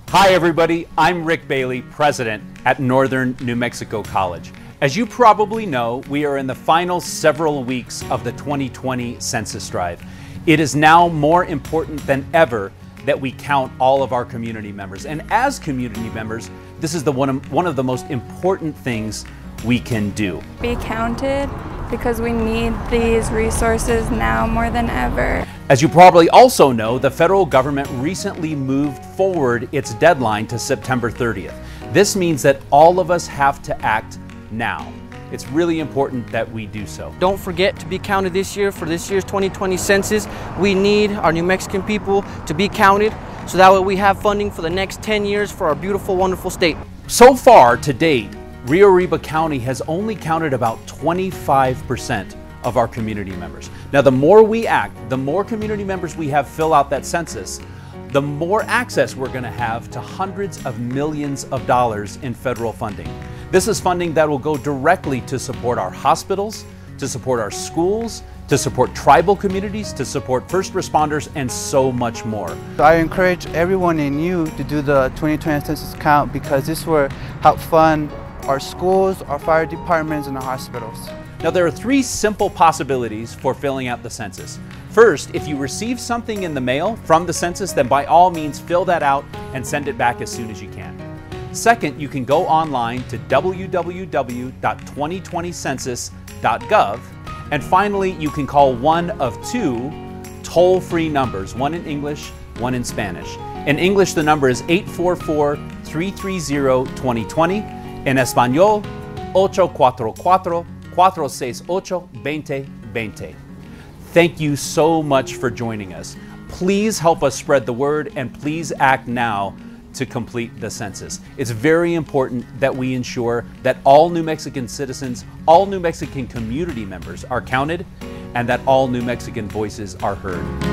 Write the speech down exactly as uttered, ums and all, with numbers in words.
Hi everybody, I'm Rick Bailey, president at Northern New Mexico College. As you probably know, we are in the final several weeks of the twenty twenty census drive. It is now more important than ever that we count all of our community members. And as community members, this is the one of, one of the most important things we can do. Be counted, because we need these resources now more than ever. As you probably also know, the federal government recently moved forward its deadline to September thirtieth. This means that all of us have to act now. It's really important that we do so. Don't forget to be counted this year for this year's twenty twenty census. We need our New Mexican people to be counted so that way we have funding for the next ten years for our beautiful, wonderful state. So far to date, Rio Arriba County has only counted about twenty-five percent of our community members. Now, the more we act, the more community members we have fill out that census, the more access we're going to have to hundreds of millions of dollars in federal funding. This is funding that will go directly to support our hospitals, to support our schools, to support tribal communities, to support first responders, and so much more. I encourage everyone in you to do the twenty twenty census count, because this will help fund our schools, our fire departments, and our hospitals. Now, there are three simple possibilities for filling out the census. First, if you receive something in the mail from the census, then by all means fill that out and send it back as soon as you can. Second, you can go online to w w w dot twenty twenty census dot gov. And finally, you can call one of two toll-free numbers, one in English, one in Spanish. In English, the number is eight four four, three three zero, two zero two zero. In Espanol, ocho cuatro cuatro, cuatro seis ocho, veinte veinte. Thank you so much for joining us. Please help us spread the word, and please act now to complete the census. It's very important that we ensure that all New Mexican citizens, all New Mexican community members are counted, and that all New Mexican voices are heard.